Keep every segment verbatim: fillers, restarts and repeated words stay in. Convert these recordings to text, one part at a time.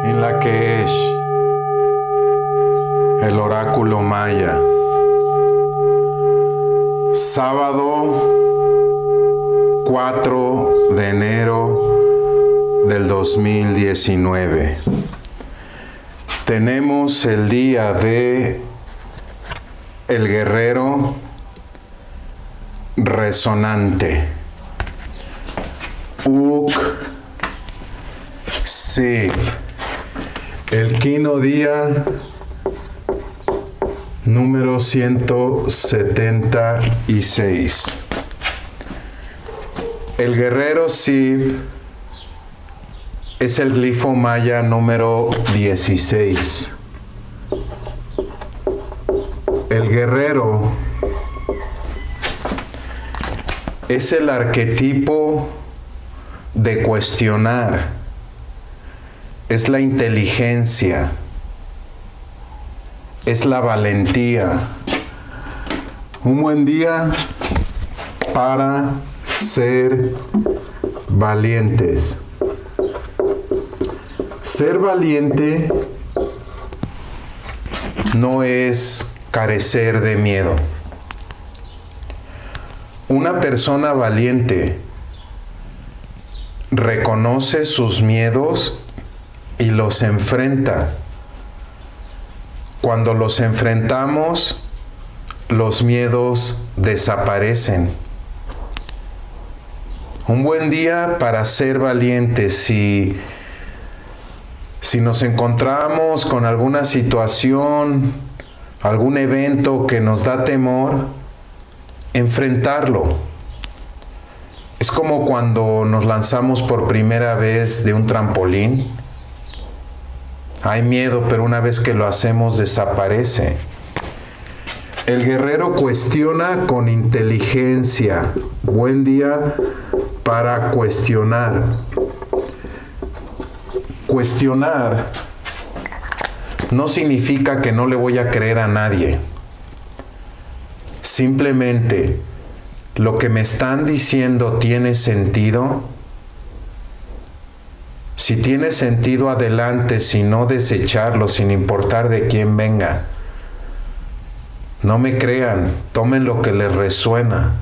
en Lakesh, el oráculo maya. Sábado cuatro de enero del dos mil diecinueve. Tenemos el día de el guerrero resonante. Uk Siv. El quino día número ciento setenta y seis. El guerrero Siv es el glifo maya número dieciséis. El guerrero es el arquetipo de cuestionar, es la inteligencia, es la valentía. Un buen día para ser valientes. Ser valiente no es carecer de miedo. Una persona valiente reconoce sus miedos y los enfrenta. Cuando los enfrentamos, los miedos desaparecen. Un buen día para ser valientes. Si, si nos encontramos con alguna situación, algún evento que nos da temor, enfrentarlo. Es como cuando nos lanzamos por primera vez de un trampolín. Hay miedo, pero una vez que lo hacemos desaparece. El guerrero cuestiona con inteligencia. Buen día para cuestionar. Cuestionar no significa que no le voy a creer a nadie. Simplemente, lo que me están diciendo tiene sentido. Si tiene sentido, adelante, si no, desecharlo, sin importar de quién venga. No me crean, tomen lo que les resuena.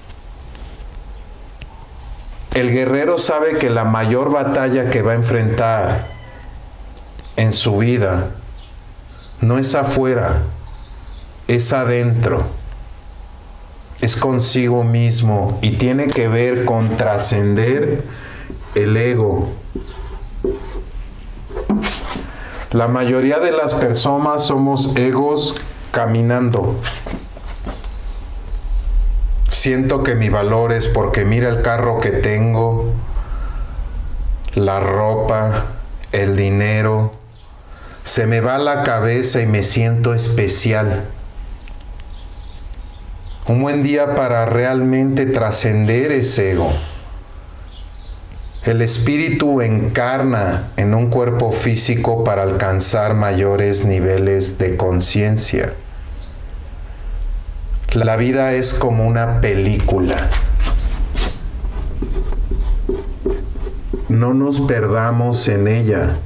El guerrero sabe que la mayor batalla que va a enfrentar en su vida no es afuera, es adentro, es consigo mismo y tiene que ver con trascender el ego. La mayoría de las personas somos egos caminando. Siento que mi valor es porque mira el carro que tengo, la ropa, el dinero. Se me va la cabeza y me siento especial. Un buen día para realmente trascender ese ego. El espíritu encarna en un cuerpo físico para alcanzar mayores niveles de conciencia. La vida es como una película. No nos perdamos en ella.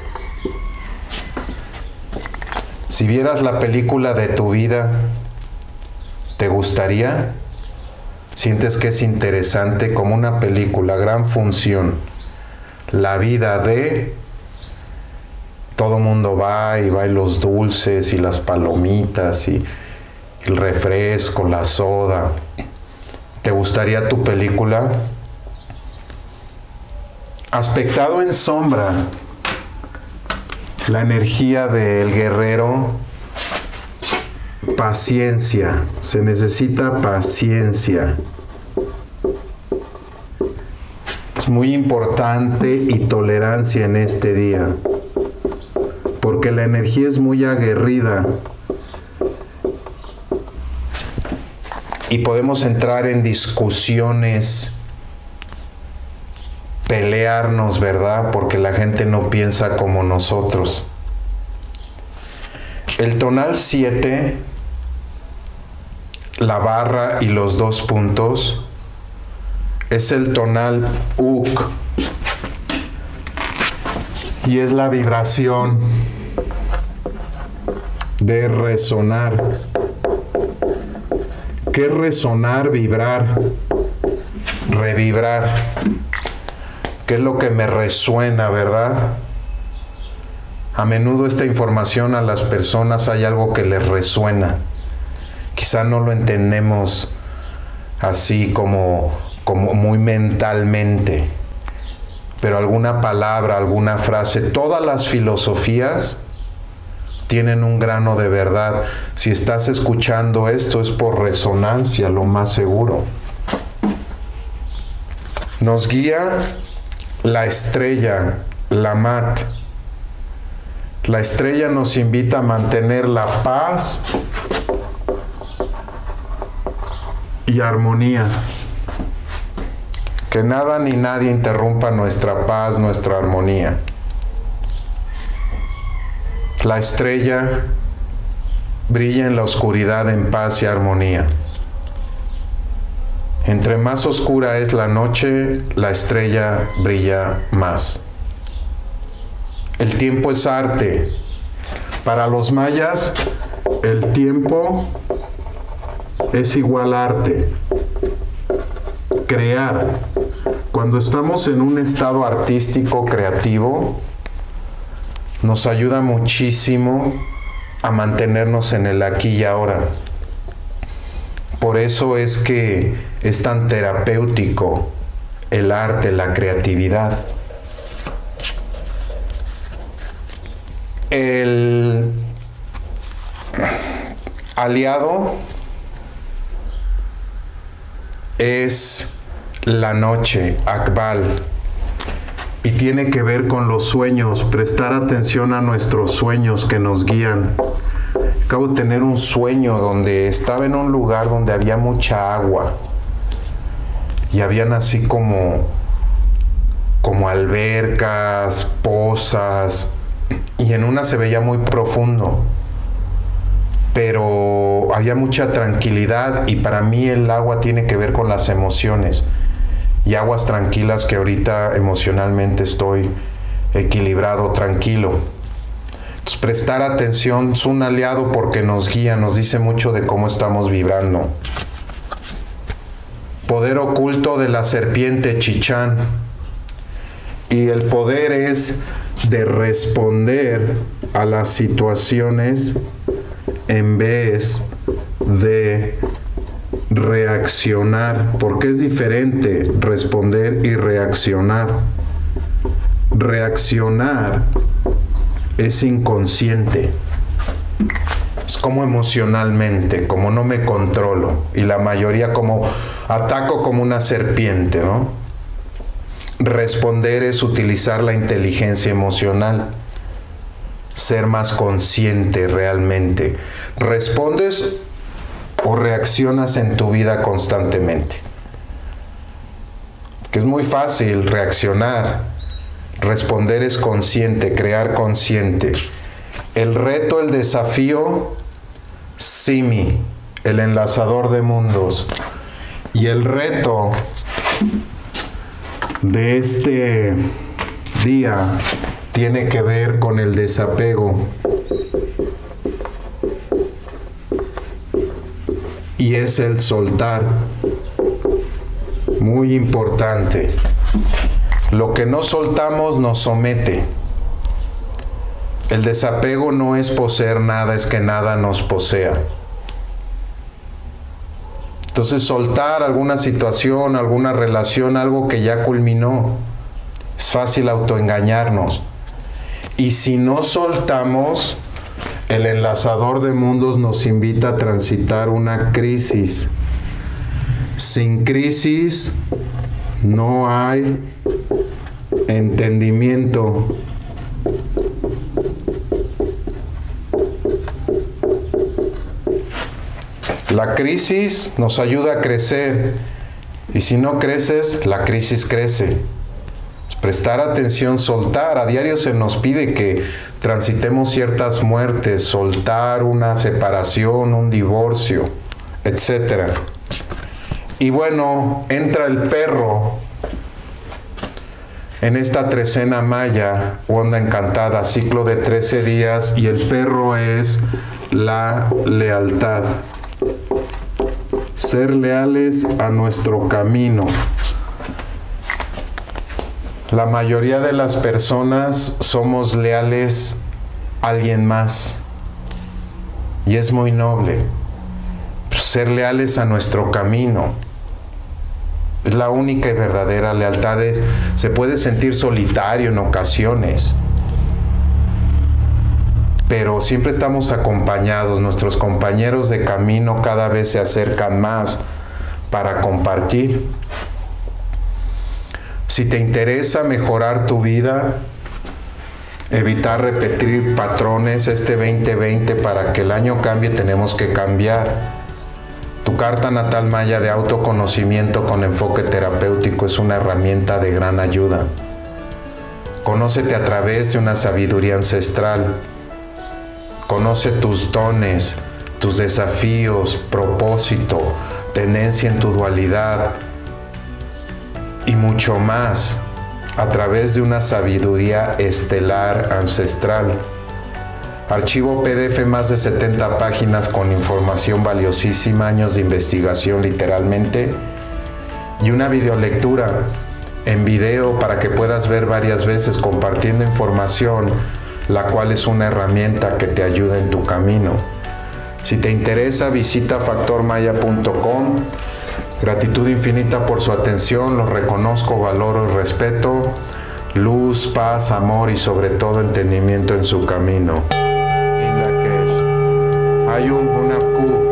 Si vieras la película de tu vida, ¿te gustaría? ¿Sientes que es interesante? Como una película, gran función. La vida de... Todo mundo va y va y los dulces y las palomitas y el refresco, la soda. ¿Te gustaría tu película? Aspectado en sombra, la energía del guerrero, paciencia. Se necesita paciencia. Es muy importante y tolerancia en este día, porque la energía es muy aguerrida y podemos entrar en discusiones, pelearnos, ¿verdad? Porque la gente no piensa como nosotros. El tonal siete, la barra y los dos puntos, es el tonal Uk. Y es la vibración de resonar. ¿Qué es resonar? Vibrar, revibrar. ¿Qué es lo que me resuena, verdad? A menudo esta información a las personas hay algo que les resuena. Quizá no lo entendemos así como, como muy mentalmente, pero alguna palabra, alguna frase, todas las filosofías tienen un grano de verdad. Si estás escuchando esto es por resonancia, lo más seguro. Nos guía la estrella, la mat. La estrella nos invita a mantener la paz y armonía. Que nada ni nadie interrumpa nuestra paz, nuestra armonía. La estrella brilla en la oscuridad en paz y armonía. Entre más oscura es la noche, la estrella brilla más. El tiempo es arte. Para los mayas, el tiempo es igual arte. Crear. Cuando estamos en un estado artístico, creativo, nos ayuda muchísimo a mantenernos en el aquí y ahora. Por eso es que es tan terapéutico el arte, la creatividad. El aliado es la noche, Akbal, y tiene que ver con los sueños, prestar atención a nuestros sueños que nos guían. Acabo de tener un sueño donde estaba en un lugar donde había mucha agua y habían así como, como albercas, pozas, y en una se veía muy profundo, pero había mucha tranquilidad, y para mí el agua tiene que ver con las emociones, y aguas tranquilas que ahorita emocionalmente estoy equilibrado, tranquilo. Entonces, prestar atención es un aliado porque nos guía, nos dice mucho de cómo estamos vibrando. Poder oculto de la serpiente Chichán. Y el poder es de responder a las situaciones en vez de reaccionar, porque es diferente responder y reaccionar. Reaccionar es inconsciente, es como emocionalmente, como no me controlo, y la mayoría como ataco como una serpiente, ¿no? Responder es utilizar la inteligencia emocional, ser más consciente realmente. Respondes o reaccionas en tu vida constantemente, que es muy fácil reaccionar. Responder es consciente, crear consciente. El reto, el desafío, Simi, el enlazador de mundos. Y el reto de este día tiene que ver con el desapego. Y es el soltar. Muy importante. Lo que no soltamos nos somete. El desapego no es poseer nada, es que nada nos posea. Entonces, soltar alguna situación, alguna relación, algo que ya culminó, es fácil autoengañarnos. Y si no soltamos, el enlazador de mundos nos invita a transitar una crisis. Sin crisis no hay entendimiento. La crisis nos ayuda a crecer, y si no creces, la crisis crece. Prestar atención, soltar. A diario se nos pide que transitemos ciertas muertes, soltar una separación, un divorcio, etcétera. Y bueno, entra el perro. En esta trecena maya, onda encantada, ciclo de trece días, y el perro es la lealtad. Ser leales a nuestro camino. La mayoría de las personas somos leales a alguien más. Y es muy noble. Ser leales a nuestro camino. Es la única y verdadera lealtad. Es, se puede sentir solitario en ocasiones, pero siempre estamos acompañados. Nuestros compañeros de camino cada vez se acercan más para compartir. Si te interesa mejorar tu vida, evitar repetir patrones este veinte veinte para que el año cambie, tenemos que cambiar. Tu carta natal maya de autoconocimiento con enfoque terapéutico es una herramienta de gran ayuda. Conócete a través de una sabiduría ancestral. Conoce tus dones, tus desafíos, propósito, tendencia en tu dualidad y mucho más a través de una sabiduría estelar ancestral. Archivo P D F, más de setenta páginas con información valiosísima, años de investigación literalmente, y una videolectura en video para que puedas ver varias veces compartiendo información, la cual es una herramienta que te ayuda en tu camino. Si te interesa, visita factor maya punto com. Gratitud infinita por su atención, los reconozco, valoro y respeto. Luz, paz, amor y sobre todo entendimiento en su camino. Hay un, una